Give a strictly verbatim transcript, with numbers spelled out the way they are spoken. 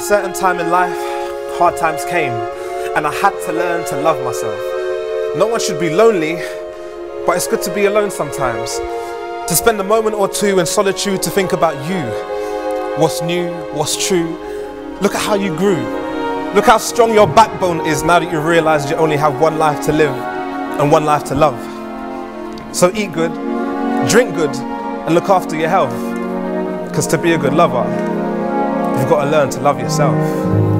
certain time in life, hard times came, and I had to learn to love myself. No one should be lonely, but it's good to be alone sometimes. To spend a moment or two in solitude to think about you. What's new, what's true. Look at how you grew. Look how strong your backbone is now that you realize you only have one life to live and one life to love. So eat good, drink good, and look after your health. Because to be a good lover, you've got to learn to love yourself.